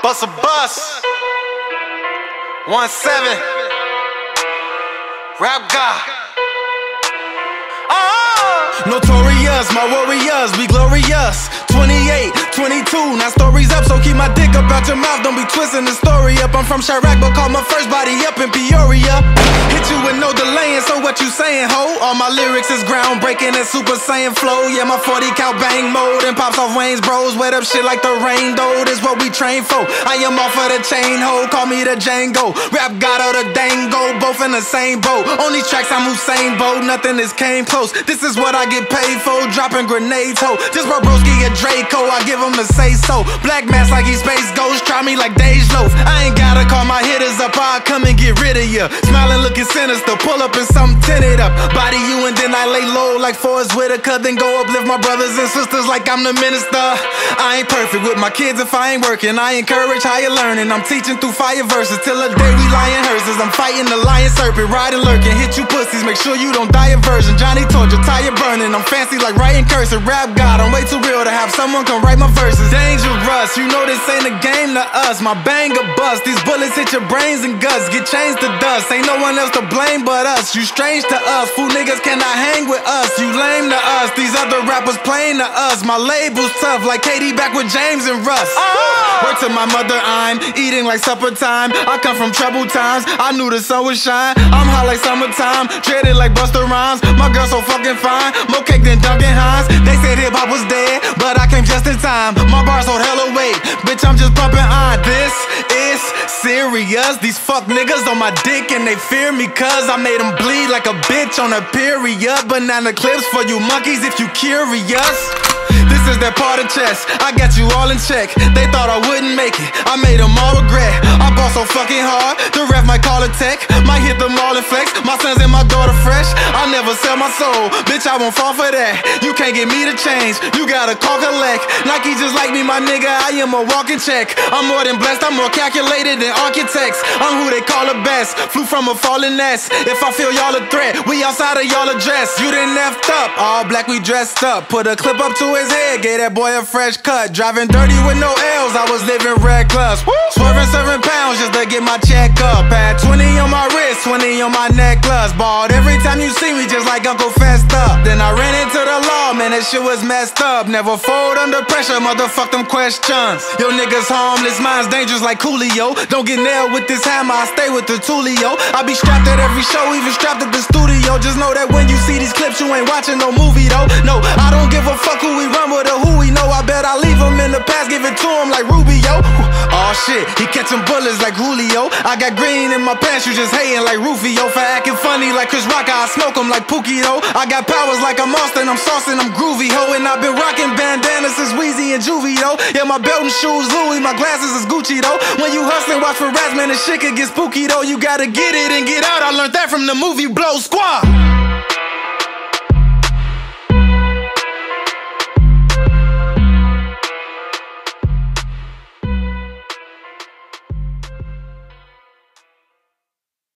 Bust a bus. 1-7. Rap God. Notorious, my warriors, be glorious. 28, 22, now stories up, so keep my dick up out your mouth, don't be twisting the story up. I'm from Chirac, but call my first body up in Peoria. Hit you with no delaying, so what you saying, ho? All my lyrics is groundbreaking and Super Saiyan flow. Yeah, my 40 cal bang mode and pops off Wayne's bros. Wet up shit like the rain, though, this what we train for. I am off of the chain, ho, call me the Django. Rap God or the Dango, both in the same boat. On these tracks I'm Usain Bolt, nothing is came close. This is what I get paid for, dropping grenades, ho. Just for broski and Draco, I give him a say so. Black mask like he Space Ghost, try me like Dej Loaf. I ain't gotta call my hitters up, I'll come and get rid of ya. Smiling looking sinister, pull up in something tinted up. Body you and then I lay low like Forrest Whitaker. Then go uplift my brothers and sisters like I'm the minister. I ain't perfect with my kids if I ain't working. I encourage higher learning, I'm teaching through fire verses. Till the day we lying hearses, I'm fighting the lion serpent, riding lurking. Hit you pussies, make sure you don't die of version. Johnny Torture, tire burning, I'm fancy like writing cursive. Rap God, I'm way too real to have someone come write my verses. Dangerous, you know this ain't a game to us. My banger bust, these bullets hit your brains and guts, get changed to dust. Ain't no one else to blame but us. You strange to us, fool niggas cannot hang with us. You lame to us, these other rappers plain to us. My label's tough like Katie back with James and Russ. Word to my mother, I'm eating like supper time. I come from troubled times, I knew the sun would shine. I'm hot like summertime, dreaded like Busta Rhymes. My girl so fucking fine, more cake than Duncan Hines. They said hip hop was dead, but I came just in time. My bars hold hella weight, bitch I'm just pumping on. This is serious, these fuck niggas on my dick and they fear me cause I made them bleed like a bitch on a period. Banana clips for you monkeys if you curious. This is that part of chess, I got you all in check. They thought I wouldn't make it, I made them all regret. I bought so fucking hard, the ref might call it tech. Might hit them all and flex, my sons and my daughter fresh. I never sell my soul, bitch I won't fall for that. You can't get me to change, you gotta call collect. Nike just like me my nigga, I am a walking check. I'm more than blessed, I'm more calculated than architects. I'm who they call the best, flew from a fallen nest. If I feel y'all a threat, we outside of y'all address. You done effed up, all black we dressed up. Put a clip up to his head, gave that boy a fresh cut. Driving dirty with no L's, I was living reckless. Swerving 7 pounds just to get my check up. Had 20 on my wrist, 20 on my necklace. Balled every time you see me just like Uncle Festa. Then I ran into the law, man that shit was messed up. Never fold under pressure, motherfuck them questions. Yo niggas harmless, mine's dangerous like Coolio. Don't get nailed with this hammer, I stay with the Tulio. I be strapped at every show, even strapped at the studio. Just know that when you see these clips you ain't watching no movie though. No, I don't give a fuck who we run with or who we know. I bet I leave him in the past, give it to him like Rubio. Aw shit, he catching bullets like Julio. I got green in my pants, you just hating like Rufio. For acting funny like Chris Rock, I smoke him like Pookie though. I got powers like I'm Austin, I'm saucing, I'm groovy ho. And I've been rocking bandanas since Weezy and Juvie though. Yeah, my belt and shoes Louis, my glasses is Gucci though. When you hustling, watch for rats, man, the shit could get spooky though. You gotta get it and get out, I learned that from the movie Blow Squad.